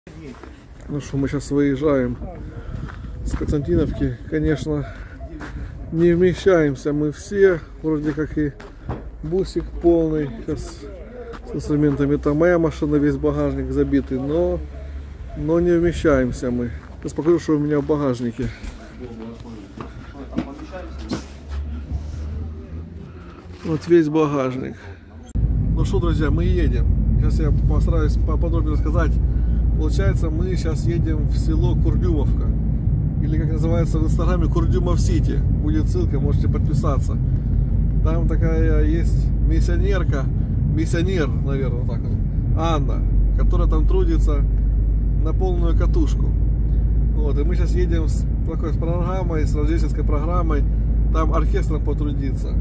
Ну что, мы сейчас выезжаем с Константиновки. Конечно, не вмещаемся мы все. Вроде как и бусик полный. Сейчас с инструментами. Там моя машина, весь багажник забитый. Но не вмещаемся мы. Сейчас покажу, что у меня в багажнике. Вот весь багажник. Ну что, друзья, мы едем. Сейчас я постараюсь поподробнее рассказать. Получается, мы сейчас едем в село Курдюмовка. Или как называется в инстаграме, Курдюмов-Сити. Будет ссылка, можете подписаться. Там такая есть миссионер, наверное, так вот, Анна, которая там трудится на полную катушку. Вот, и мы сейчас едем с программой, с рождественской программой, там оркестром потрудиться.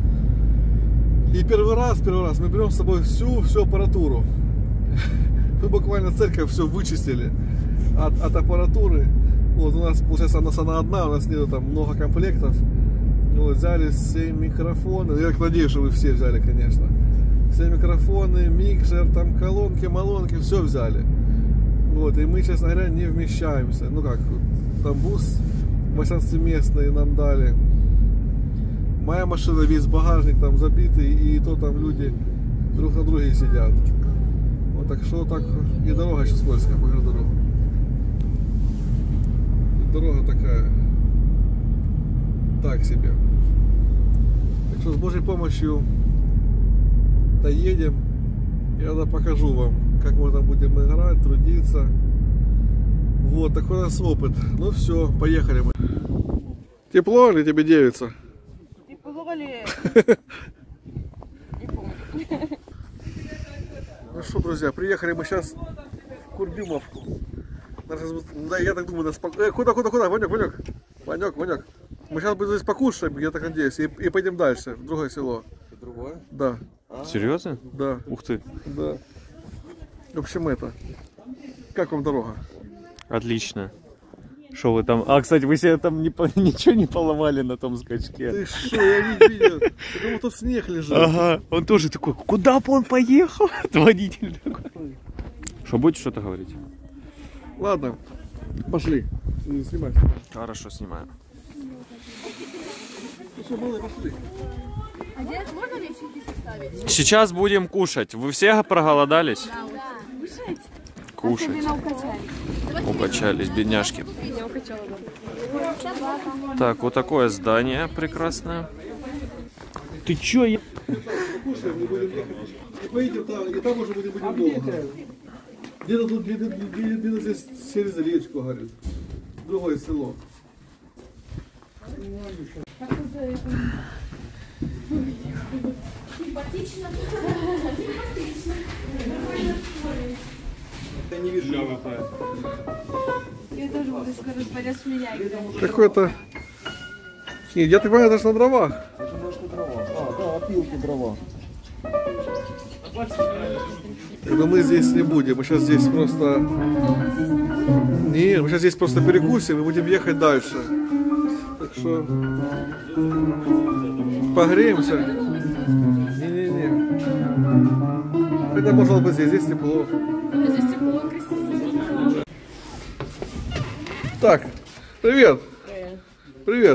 И первый раз мы берем с собой всю аппаратуру. Мы буквально церковь все вычистили от аппаратуры. Вот у нас, получается, она одна, у нас нету там много комплектов. Вот, взяли все микрофоны. Я надеюсь, что вы все взяли, конечно. Все микрофоны, микшер, там колонки, малонки, все взяли. Вот, и мы, честно говоря, не вмещаемся. Ну как, там бус 18-местный нам дали. Моя машина, весь багажник там забитый, и то там люди друг на друге сидят. Вот так что так, и дорога еще скользкая, покажу дорогу. И дорога такая, так себе. Так что с Божьей помощью доедем, я тогда покажу вам, как мы там будем играть, трудиться. Вот такой у нас опыт. Ну все, поехали мы. Тепло или тебе девица? Тепло ли? Ну что, друзья, приехали мы сейчас в Курдюмовку. Да, я так думаю, нас... Куда? Ванек. Мы сейчас будем здесь покушаем, я так надеюсь, и пойдем дальше, в другое село. Другое? Да. Серьезно? Да. Ух ты. Да. В общем, как вам дорога? Отлично. Что вы там? А, кстати, вы себе там ничего не поломали на том скачке? Ты что, я не видел. Я думал, тут снег лежит. Ага, он тоже такой, куда бы он поехал? Водитель такой. Что, будете что-то говорить? Ладно, пошли. Снимай. Хорошо, снимаю. Ну что, малые, пошли. А где можно вещи здесь оставить? Сейчас будем кушать. Вы все проголодались? Да. Кушать. Укачались, бедняжки. Так, вот такое здание прекрасное. Ты чё? Покушаем, мы будем ехать. И поедем там, и там уже будем долго. Где-то тут, где-то здесь через речку, говорит. Другое село. Симпатично. Я не вижу. Я тоже буду скоро порез меня. Какой-то... Нет, я так понимаю, это же на дровах. Это может на дрова. А, да, опилки дрова. Но мы здесь не будем, мы сейчас здесь просто... Не, мы сейчас здесь просто перекусим и будем ехать дальше. Так что... Погреемся. Не. Хотя можно быть здесь тепло. Здесь тепло, красиво. Так, привет. Привет.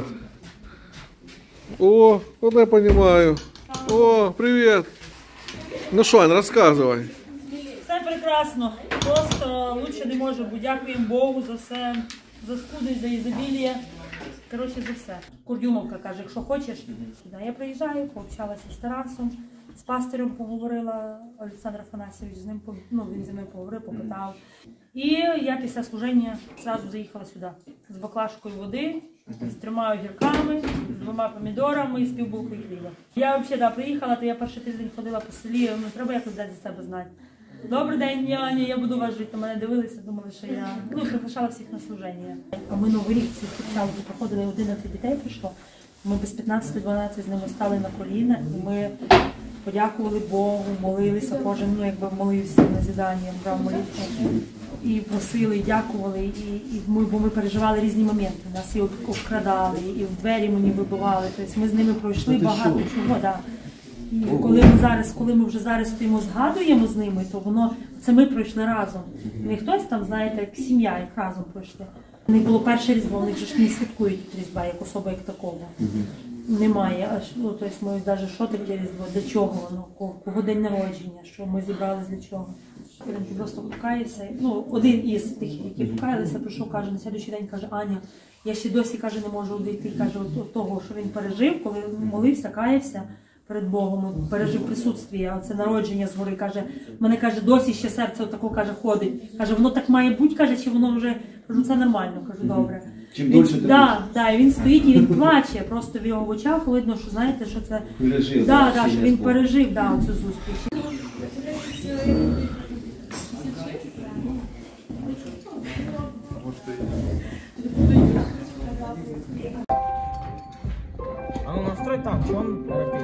О, вот я понимаю. О, привет. Ну що, Ань, розказуй. Все прекрасно, просто лучше не може бути. Дякуємо Богу за все, за скудость, за ізобілія. Коротше, за все. Курдюмовка каже, якщо хочеш, сюди. Я приїжджаю, пообщалася з Тарасом, з пастирем поговорила, Олександр Афанасьович, з ним, він зі мною поговорив, попитав. І я після служення одразу заїхала сюди з баклажкою води, з 3 огірками, з 2 помідорами і з півбулкою хліба. Я взагалі приїхала, то я перший тиждень ходила по селі, треба якось дати за себе знати. Добрий день, няня, я буду вас жити. Мене дивилися, думали, що я приглашала всіх на служення. А ми Новий рік всі спочатку проходили, 11 дітей прийшло. Ми без 15-12 з ними стали на коліна і ми подякували Богу, молилися, кожен молився на зідання, брав молитву. І просили, і дякували, бо ми переживали різні моменти. Нас і обкрадали, і в двері мені вибивали. Тобто ми з ними пройшли багато чого. Да. І коли ми зараз, коли ми вже зараз стоїмо, згадуємо з ними, то воно, це ми пройшли разом. Не хтось там, знаєте, як сім'я, як разом пройшли. У них було перше Різдво, в них же ж не святкують Різдва, як особа, як такого. Немає, аж, ну, тобто ми навіть, що таке Різдво, для чого воно, кого день народження, що ми зібрались для чого. Він просто покаявся, ну, один із тих, які покаялися, прийшов, каже, на слідуючий день, каже, Аня, я ще досі, каже, не можу дійти, каже, от того, що він пережив, коли молився, каявся перед Богом, пережив присутствие, це народження згори, каже, мене, каже, досі ще серце отако, каже, ходить. Каже, воно так має бути, каже, чи воно вже, кажу, це нормально, кажу, добре. Чим дольше ти і він стоїть і він плаче, просто в його в очах видно, що, знаєте, що це, пережив, що він пережив, цю зустріч. А ну настрой так, что он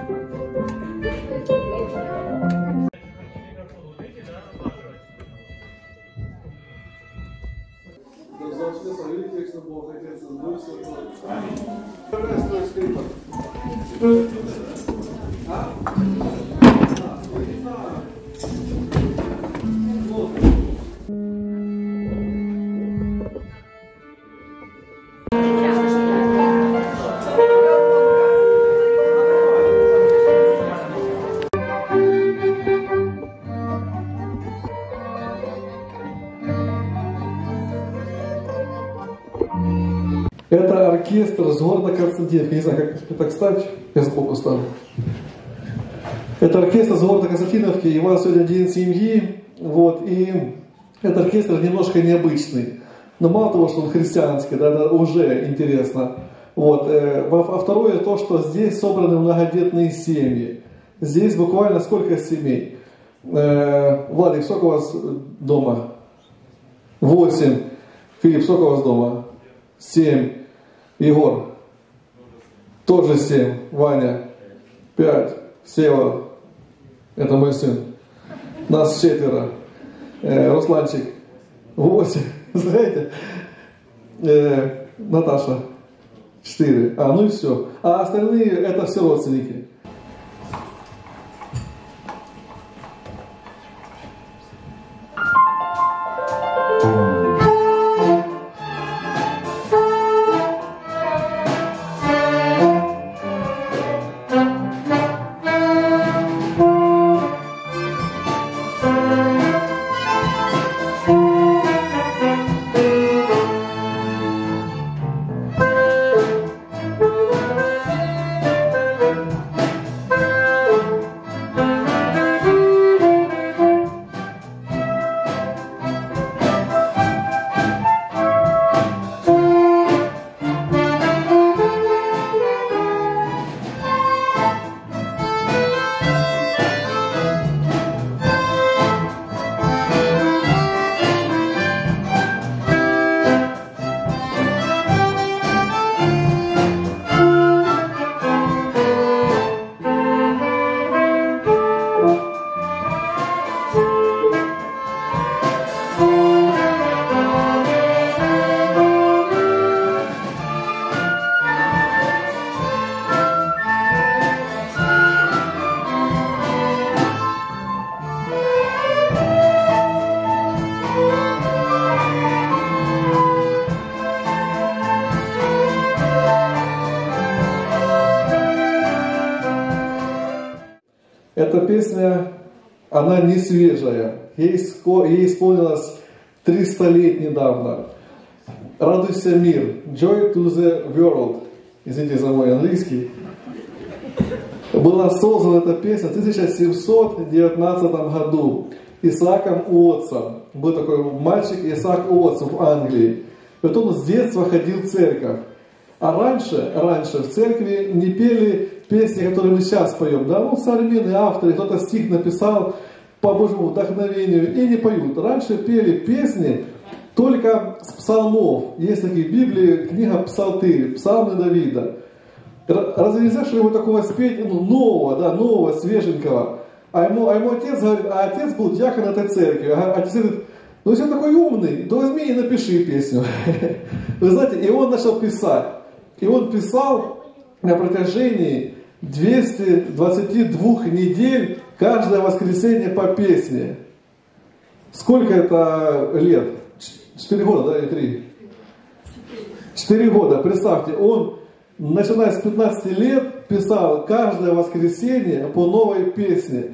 Это оркестр с города Константиновки. Не знаю, как это встать. Я сбоку стану. Это оркестр с города Константиновки. И у вас сегодня день семьи. Вот, и этот оркестр немножко необычный. Но мало того, что он христианский, да, это уже интересно. Вот. А второе то, что здесь собраны многодетные семьи. Здесь буквально сколько семей? Владик, сколько у вас дома? 8. Филипп, сколько у вас дома? 7. Егор. Тоже 7. Ваня. 5. Сева. Это мой сын. Нас 4. Русланчик. 8. Знаете? Наташа. 4. Ну и все. А остальные это все родственники. Эта песня, она не свежая. Ей исполнилось 300 лет недавно. «Радуйся, мир», «Joy to the world», извините за мой английский. Была создана эта песня в 1719 году Исааком Уотсом. Был такой мальчик Исаак Уотс в Англии. И вот он с детства ходил в церковь. А раньше в церкви не пели песни, которые мы сейчас поем. Да, современные авторы, кто-то стих написал по Божьему вдохновению и не поют. Раньше пели песни только с псалмов. Есть такие в Библии, книга Псалтырь, псалмы Давида. Разве нельзя что-нибудь такого спеть, нового, свеженького? А ему отец говорит, а отец был диакон этой церкви. Отец говорит, ну если он такой умный, то возьми и напиши песню. Вы знаете, и он начал писать. И он писал на протяжении 222 недель каждое воскресенье по песне. Сколько это лет? 4 года, да, или 3? 4 года. Представьте, он, начиная с 15 лет, писал каждое воскресенье по новой песне.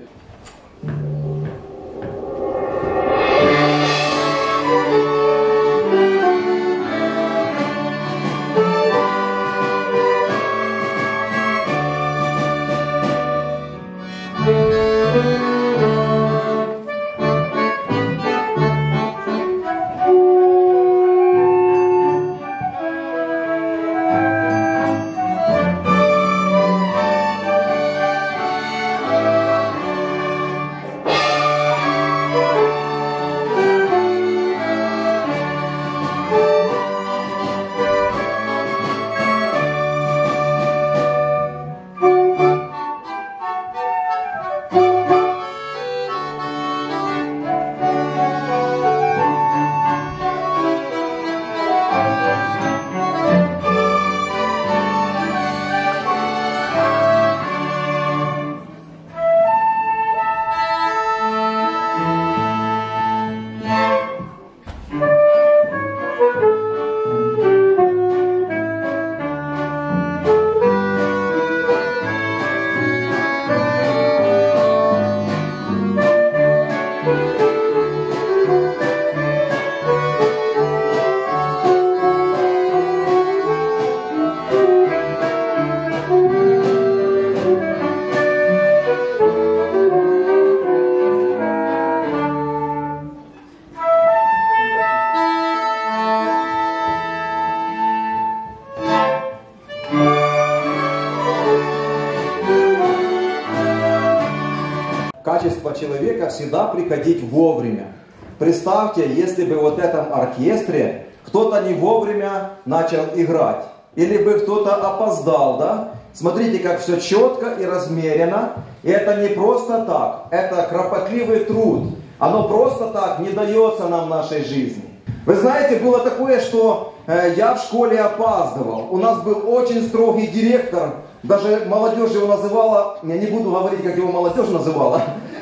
Качество человека всегда приходить вовремя. Представьте, если бы вот в этом оркестре кто-то не вовремя начал играть, или бы кто-то опоздал, да? Смотрите, как все четко и размеренно. И это не просто так, это кропотливый труд. Оно просто так не дается нам в нашей жизни. Вы знаете, было такое, что я в школе опаздывал. У нас был очень строгий директор. Даже молодежь его называла, я не буду говорить, как его молодежь называла,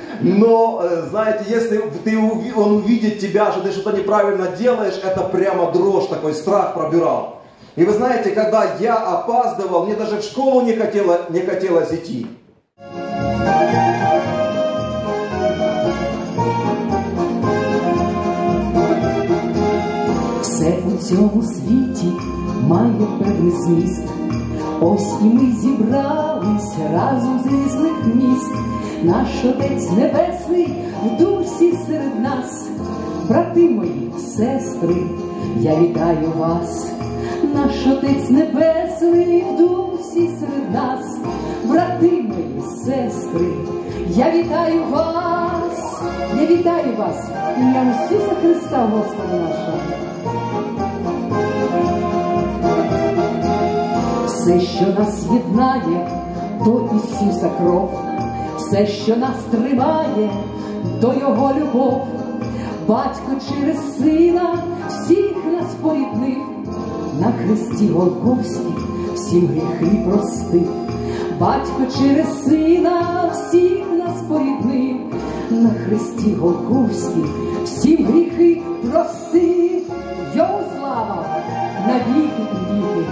но, знаете, если он увидит тебя, что ты что-то неправильно делаешь, это прямо дрожь, такой страх пробирал. И вы знаете, когда я опаздывал, мне даже в школу не хотелось идти. Все у цьому світі має певний зміст. Ось і ми зібрались разом з різних міст. Наш Отець Небесний в дусі серед нас. Брати мої, сестри, я вітаю вас. Наш Отець Небесний в дусі серед нас. Брати мої, сестри, я вітаю вас. Я вітаю вас в ім'я Ісуса Христа, Господа нашого. Все, що нас єднає, то Ісуса кров. Все, що нас тримає, то Його любов. Батько через Сина всіх нас поріднив. На хресті Голгофській всім гріхи простив. Батько через Сина всіх нас поріднив. На хресті Голгофській всім гріхи простив. Йому слава на віки і віки.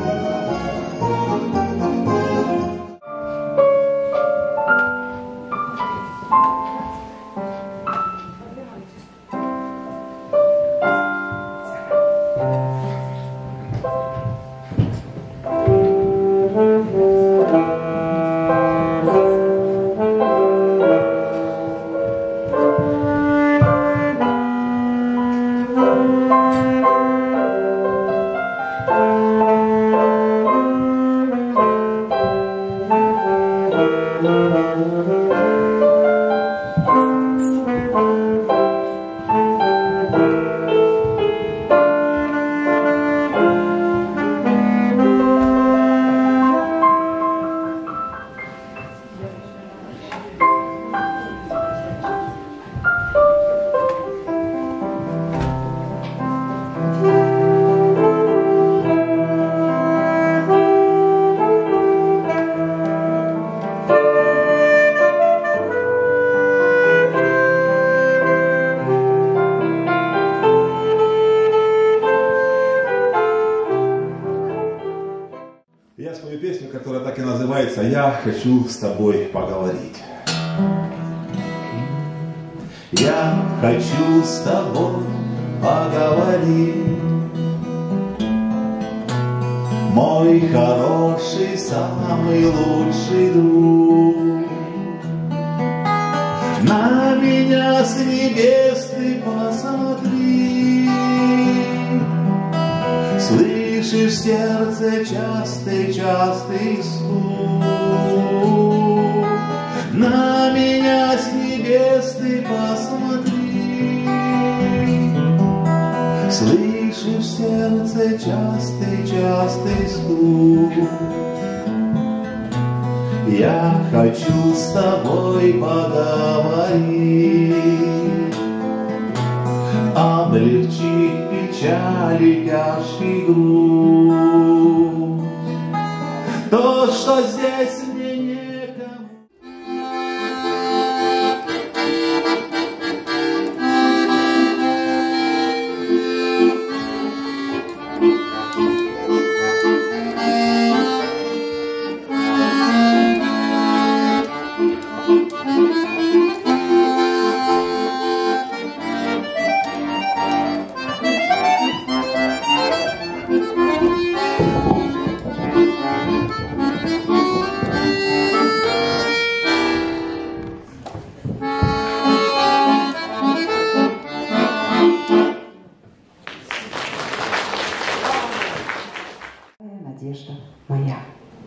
песню, которая так и называется «Я хочу с тобой поговорить». Я хочу с тобой поговорить, мой хороший, самый лучший друг. На меня с небес ты посмотри, слышишь сердце частый стук. На меня с небес ты посмотри, слышишь сердце частый стук. Я хочу с тобой поговорить, облегчить печали тяжкий груз. То, что здесь мне некому. Надежда моя.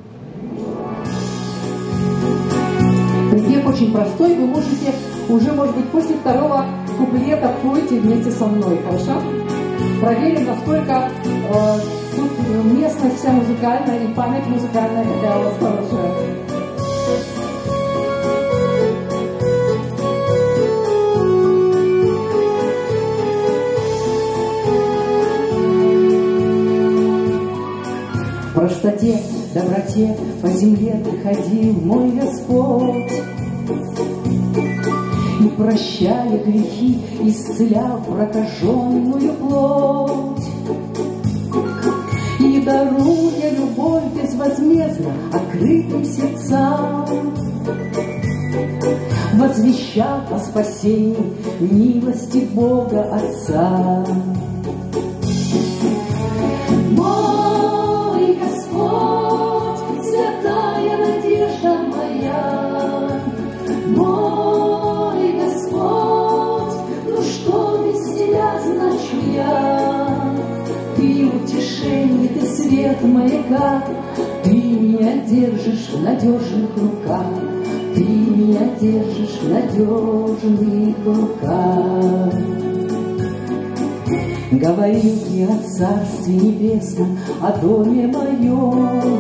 Припев очень простой, вы можете уже, может быть, после второго куплета пойте вместе со мной, хорошо? Проверим, насколько тут местность вся музыкальная и память музыкальная, какая у вас хорошая. В простоте, доброте по земле ты ходил, мой Господь, и, прощая грехи, исцелял прокаженную плоть, и, даруя любовь безвозмездно открытым сердцам, возвещал о спасении милости Бога Отца. Свет маяка, ты меня держишь в надежных руках, ты меня держишь в надежных руках. Говорил мне о Царстве Небесном, о доме моем,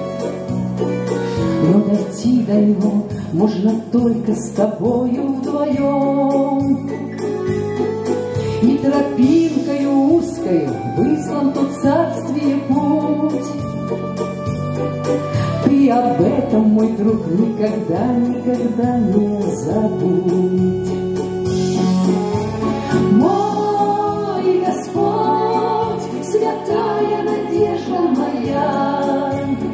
но дойти до него можно только с тобою вдвоем. И тропинкою узкою выслан тут царствие путь. Ты об этом, мой друг, никогда не забудь. Мой Господь, святая надежда моя,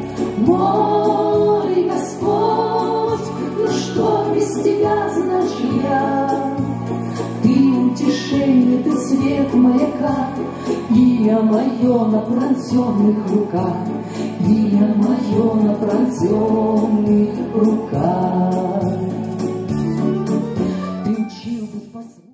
мой Господь, ну что без тебя значу я? Утешение, ты свет маяка, имя мое на пронзенных руках, имя мое на пронзенных руках. Ты учил быть послушным.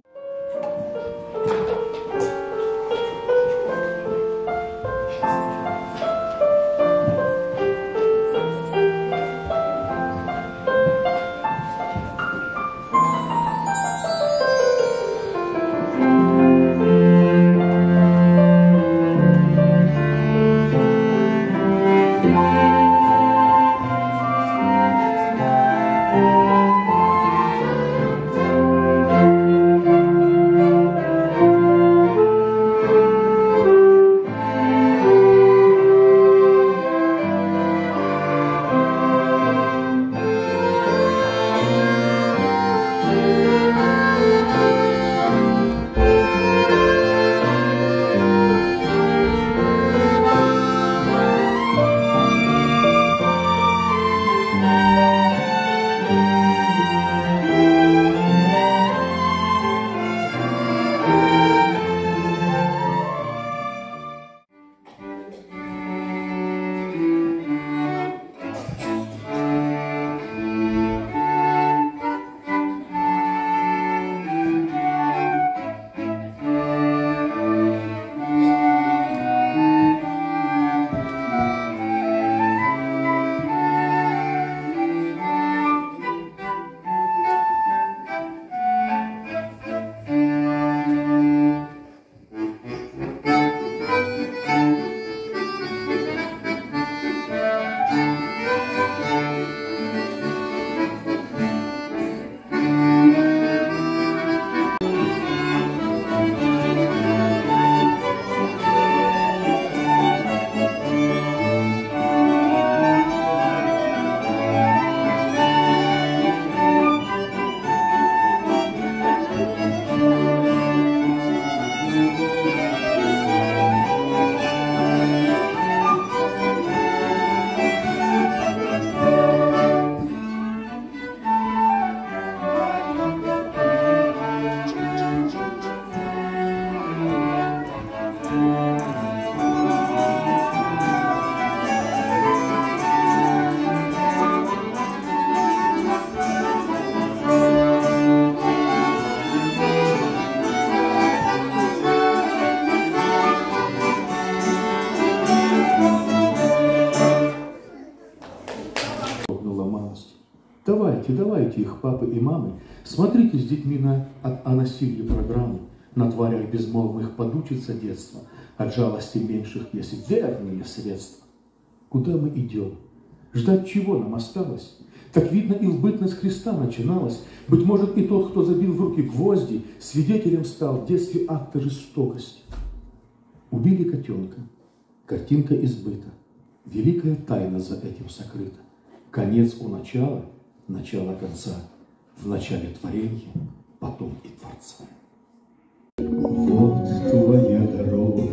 Давайте, их, папы и мамы, смотрите с детьми о насилии программы, на тварях безмолвных подучится детство, от жалости меньших есть верные средства. Куда мы идем? Ждать чего нам осталось? Так видно, и в бытность Христа начиналось. Быть может, и тот, кто забил в руки гвозди, свидетелем стал в детстве акта жестокости. Убили котенка, картинка избыта. Великая тайна за этим сокрыта. Конец у начала, начало конца. В начале творения, потом и Творца. Вот твоя дорога,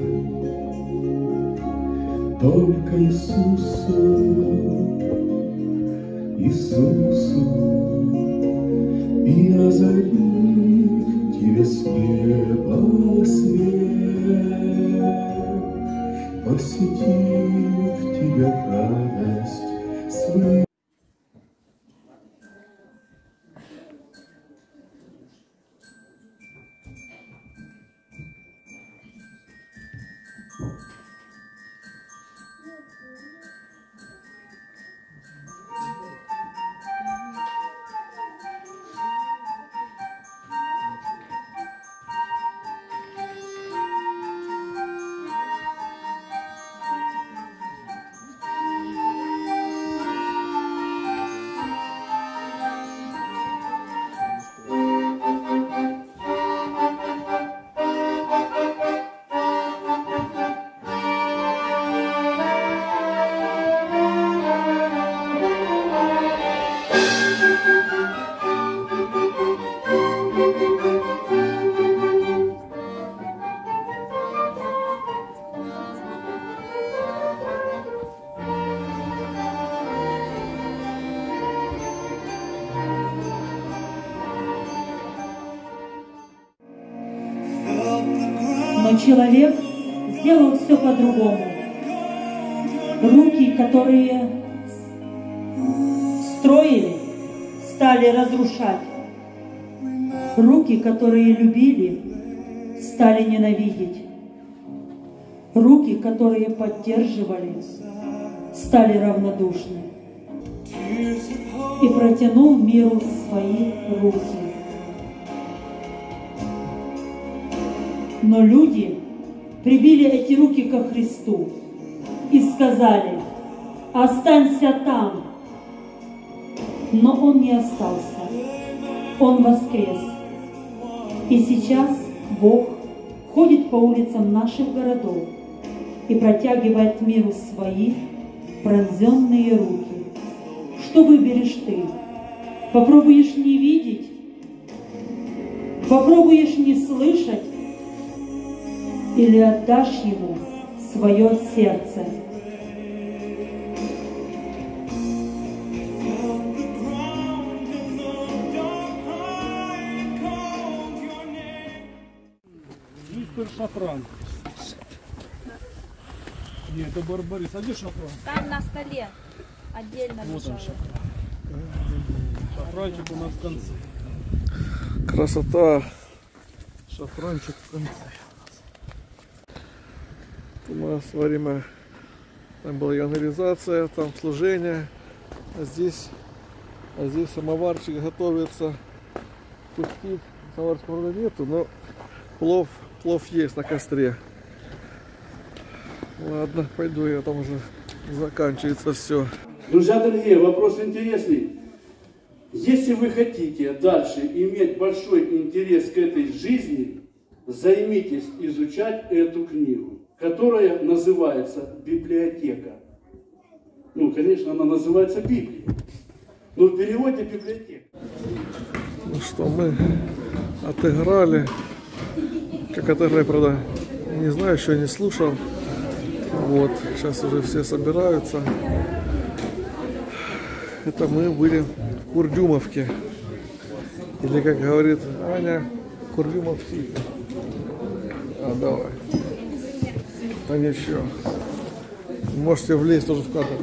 только Иисусу, и озарит тебе с неба свет, посетит тебя радость свою. Но человек сделал все по-другому. Руки, которые строили, стали разрушать. Руки, которые любили, стали ненавидеть. Руки, которые поддерживали, стали равнодушны. И протянул миру свои руки. Но люди прибили эти руки ко Христу и сказали: «Останься там». Но Он не остался, Он воскрес. И сейчас Бог ходит по улицам наших городов и протягивает миру свои пронзенные руки. Что выберешь ты? Попробуешь не видеть? Попробуешь не слышать? Или отдашь Ему свое сердце? Мистер Шафран. Нет, это Барбарис. А где Шафран? Там на столе. Отдельно вот он, лежал. Шафранчик у нас в конце. Красота. Шафранчик в конце. У нас во время там была евангелизация, там служение, а здесь самоварчик готовится. Пустить. Самоварчика, правда, нету, но плов есть на костре. Ладно, пойду я, там уже заканчивается все. Друзья дорогие, вопрос интересный. Если вы хотите дальше иметь большой интерес к этой жизни, займитесь изучать эту книгу, которая называется «Библиотека». Ну, конечно, она называется Библией, но в переводе «библиотека». Ну что, мы отыграли. Как отыграли, правда, не знаю, еще не слушал. Вот, сейчас уже все собираются. Это мы были в Курдюмовке. Или, как говорит Аня, Курдюмовки. А, давай. А ничего. Можете влезть тоже в кадр.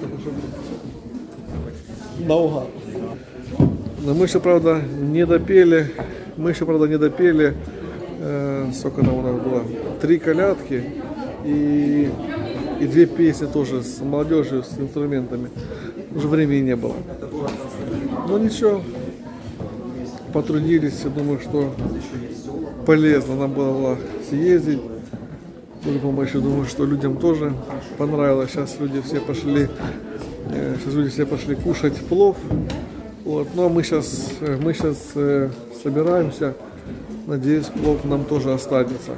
Наугад. Но мы еще, правда, не допели. Сколько там у нас было? 3 колядки и 2 песни тоже с молодежью, с инструментами. Уже времени не было. Ну ничего, потрудились. Я думаю, что полезно нам было съездить. Божьей помощью, думаю, что людям тоже понравилось. Сейчас люди все пошли кушать плов. Вот. Ну а мы сейчас собираемся. Надеюсь, плов нам тоже останется.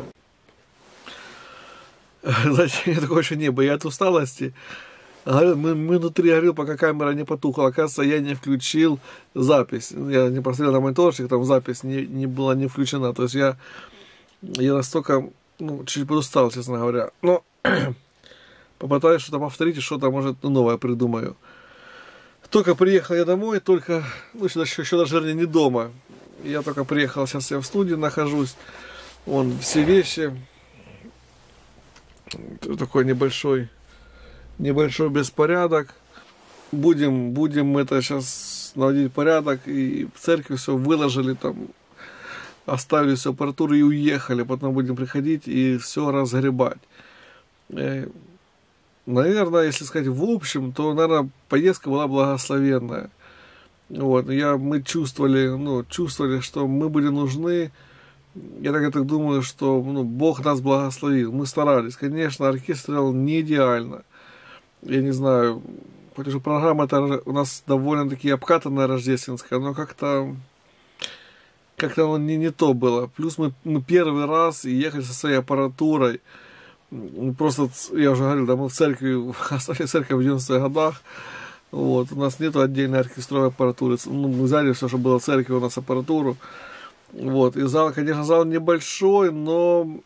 Зачем я такое еще небо? Я от усталости. Мы внутри говорил, пока камера не потухла. Оказывается, я не включил запись. Я не посмотрел на мониторчик, там запись не была не включена. То есть я настолько, чуть подустал, честно говоря. Но попытаюсь что-то повторить и что-то, может, новое придумаю. Только приехал я домой, еще даже вернее, не дома. Я только приехал, сейчас я в студии нахожусь. Вон все вещи. Такой небольшой беспорядок. Будем это сейчас наводить порядок. И в церкви все выложили, там оставили всю аппаратуру и уехали. Потом будем приходить и все разгребать. Наверное, если сказать в общем, то, наверное, поездка была благословенная. Вот, мы чувствовали, что мы были нужны. Я так думаю, что Бог нас благословил. Мы старались. Конечно, оркестр играл не идеально. Я не знаю, потому что программа-то у нас довольно-таки обкатанная рождественская, но как-то оно не то было. Плюс мы первый раз ехали со своей аппаратурой. Просто, я уже говорил, мы в церкви, оставили церковь в 90-х годах. Вот, у нас нету отдельной оркестровой аппаратуры. Мы взяли все, что было в церкви, у нас аппаратуру. Вот, и зал, конечно, зал небольшой, но,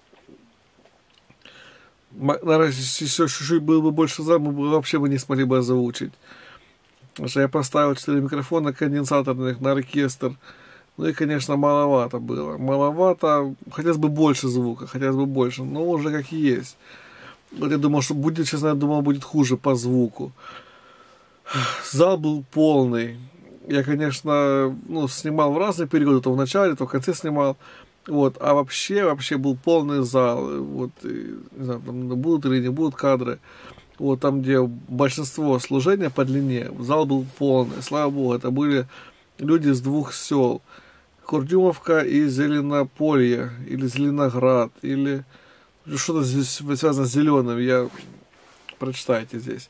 наверное, если еще чуть-чуть был бы больше зал, мы вообще не смогли бы озвучить. Потому что я поставил 4 микрофона конденсаторных на оркестр. И, конечно, маловато было. Маловато, хотелось бы больше звука, но уже как есть. Вот я думал, что будет, честно, будет хуже по звуку. Зал был полный. Я, конечно, снимал в разные периоды, то в начале, то в конце снимал. Вот, а вообще был полный зал. Вот, не знаю, там будут или не будут кадры. Вот там, где большинство служения по длине, зал был полный. Слава Богу, это были люди с 2 сел. Курдюмовка и Зеленополье, или Зеленоград, или что-то здесь связано с зеленым, прочитайте здесь.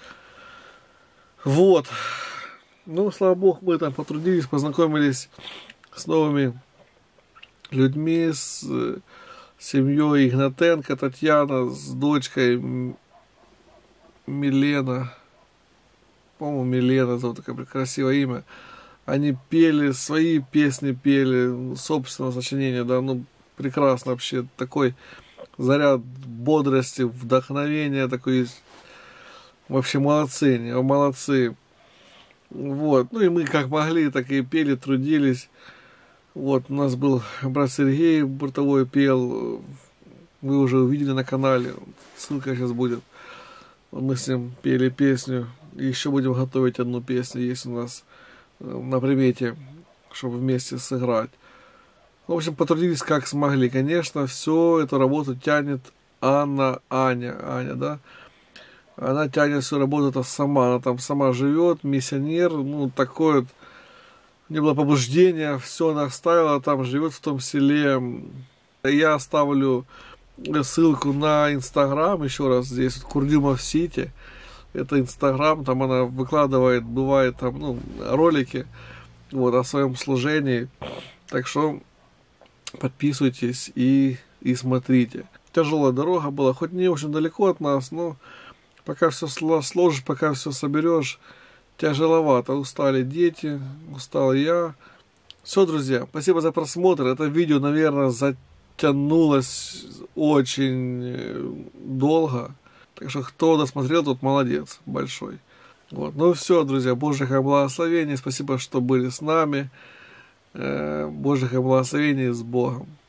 Вот. Слава Богу, мы там потрудились, познакомились с новыми людьми, с семьей Игнатенко, Татьяна, с дочкой Милена. По-моему, Милена, зовут, такое красивое имя. Они пели, свои песни пели, собственного сочинения, прекрасно вообще, такой заряд бодрости, вдохновения такой есть. Вообще молодцы. Вот, и мы как могли, так и пели, трудились. Вот, у нас был брат Сергей Бортовой пел, вы уже увидели на канале, ссылка сейчас будет. Мы с ним пели песню, еще будем готовить одну песню, есть у нас на примете, чтобы вместе сыграть. В общем, потрудились как смогли. Конечно, всю эту работу тянет Аня, да? Она тянет всю работу сама. Она там сама живет, миссионер, такое вот. У нее было побуждение, все она оставила, там живет в том селе. Я оставлю ссылку на Инстаграм, еще раз, здесь Курдюмов Сити. Это Инстаграм, там она выкладывает, бывает там, ролики о своем служении. Так что подписывайтесь и смотрите. Тяжелая дорога была, хоть не очень далеко от нас, но пока все сложишь, пока все соберешь, тяжеловато. Устали дети, устал я. Все, друзья, спасибо за просмотр. Это видео, наверное, затянулось очень долго. Так что, кто досмотрел, тот молодец большой. Вот. Все, друзья, Божьих благословений. Спасибо, что были с нами. Божьих благословений, с Богом.